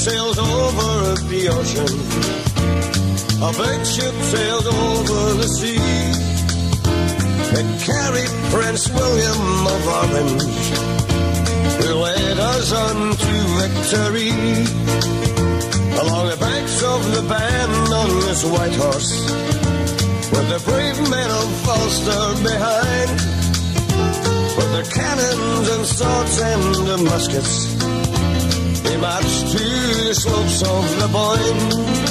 sails over the ocean. A big ship sailed over the sea. It carried Prince William of Orange, who led us on to victory. Along the banks of the Bann on his white horse, with the brave men of Ulster behind, with their cannons and swords and the muskets, they marched to the slopes of the Boyne.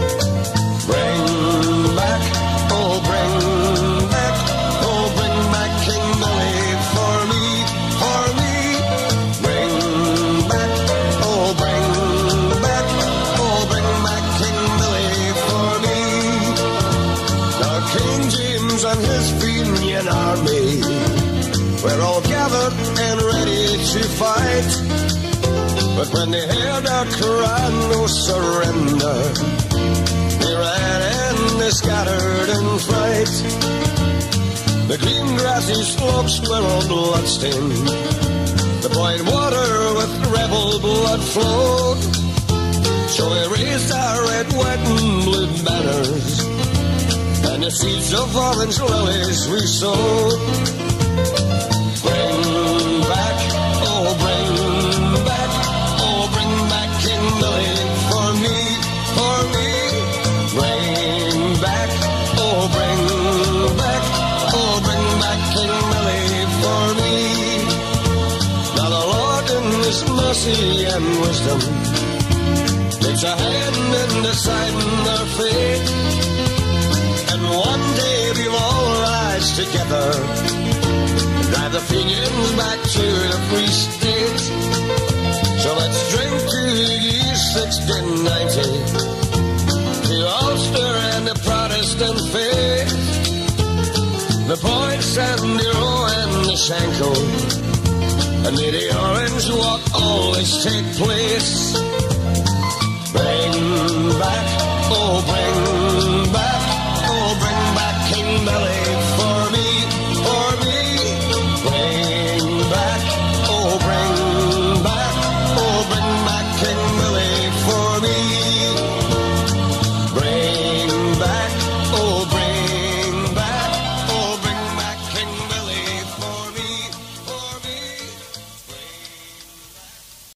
Bring back, oh bring back, oh bring back King Billy for me, for me. Bring back, oh bring back, oh bring back King Billy for me. Now King James and his Fenian army were all gathered and ready to fight. But when they heard our cry, no surrender, they ran and they scattered in fright. The green grassy slopes were all bloodstained, the Boyne water with rebel blood flowed. So we raised our red, white and blue banners, and the seeds of orange lilies we sowed. Bring back, oh bring back, oh bring back King Billy for me, for me. Bring back, oh bring back, oh bring back King Billy for me. Now the Lord in his mercy and wisdom takes a hand in deciding our fate, and one day we'll all rise together, drive the Fenians back to the Free State. So let's drink to the year 1690, to Ulster and the Protestant faith, the Points and the Roe and the Shankill, and may the Orange Walk always take place. Bring back, oh bring